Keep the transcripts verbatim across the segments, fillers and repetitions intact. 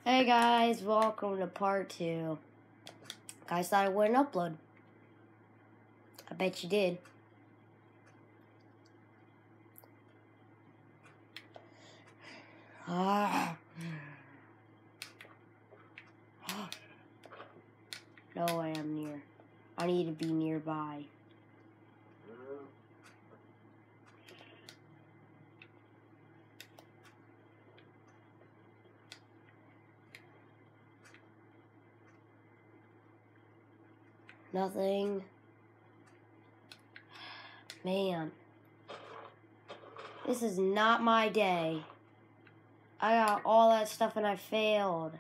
Hey guys, welcome to part two. Guys thought I wouldn't upload. I bet you did. Ah. No way I'm near. I need to be nearby. Nothing. Man. This is not my day. I got all that stuff and I failed.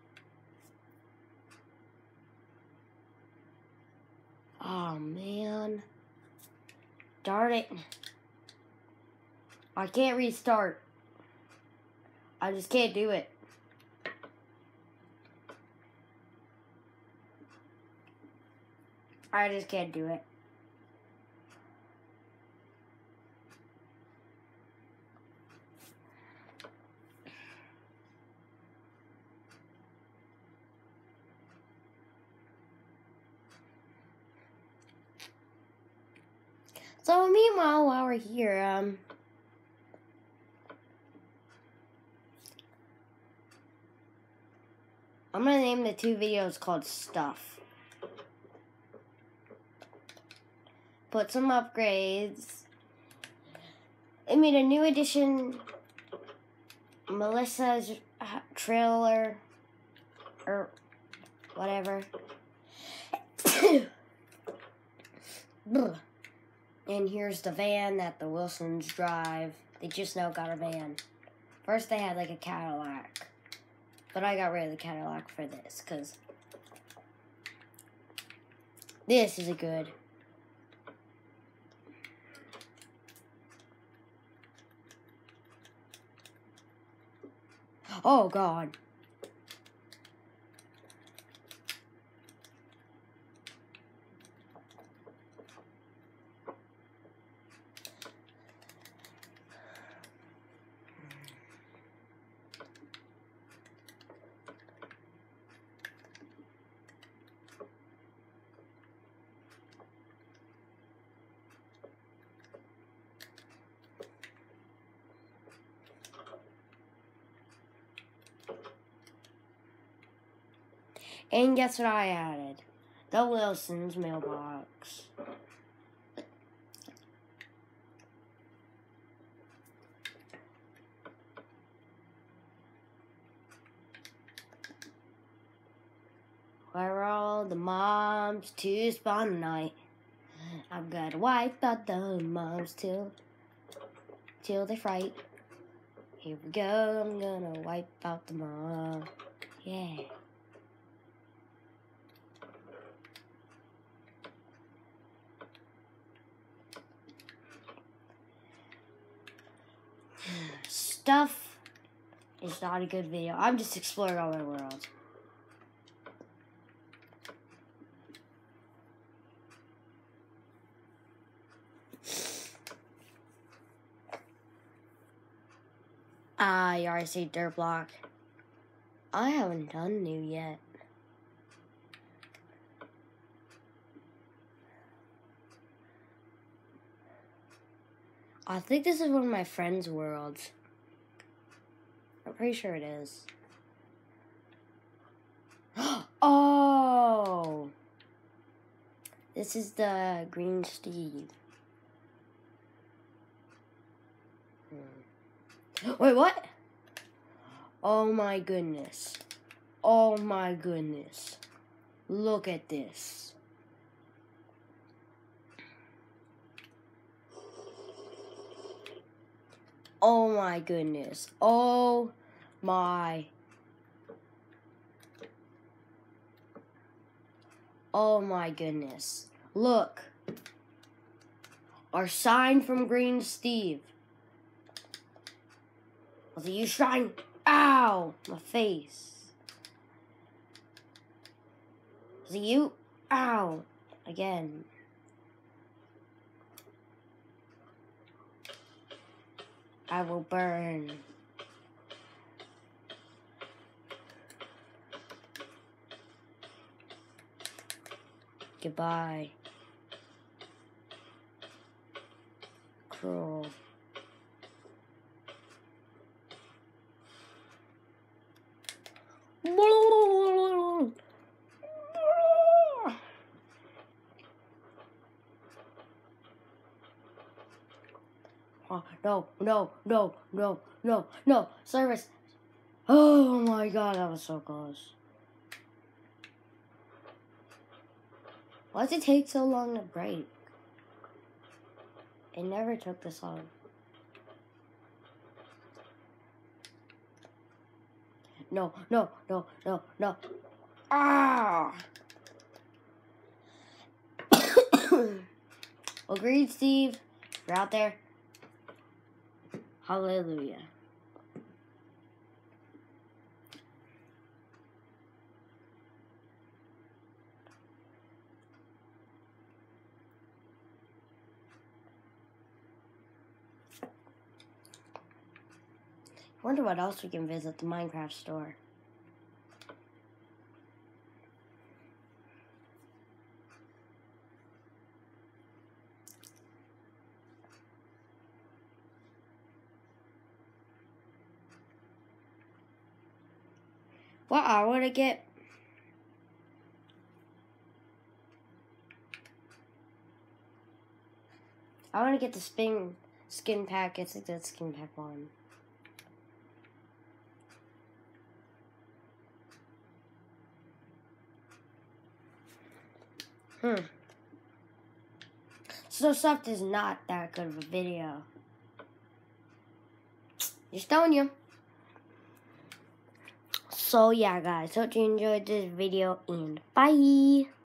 Oh, man. Darn it. I can't restart. I just can't do it. I just can't do it. So meanwhile, while we're here, um, I'm gonna name the two videos called Stuff. Put some upgrades. I made a new edition, Melissa's trailer, or whatever. And here's the van that the Wilsons drive. They just now got a van. First they had like a Cadillac. But I got rid of the Cadillac for this, because this is a good. Oh, God. And guess what I added? The Wilsons mailbox. Where all the moms to spawn tonight. I'm gonna wipe out the moms till till they fright. Here we go, I'm gonna wipe out the mom. Yeah. Stuff is not a good video. I'm just exploring all my worlds. Ah, you already see Dirt Block. I haven't done new yet. I think this is one of my friends' worlds. I'm pretty sure it is. Oh! This is the Green Steve. Hmm. Wait, what? Oh my goodness. Oh my goodness. Look at this. Oh my goodness. Oh my. Oh my goodness. Look. Our sign from Green Steve. Was it you shine? Ow! My face. Was it you? Ow! Again. I will burn. Goodbye. Cruel. Oh, no, no, no, no, no, no, service. Oh my god, that was so close. Why does it take so long to break? It never took this long. No, no, no, no, no. Ah! Agreed, Steve. You're out there. Hallelujah. I wonder what else we can visit the Minecraft store. What I want to get? I want to get the spin skin pack. It's like that skin pack one. Hmm. So Soft is not that good of a video. Just telling you. So yeah, guys. Hope you enjoyed this video and bye.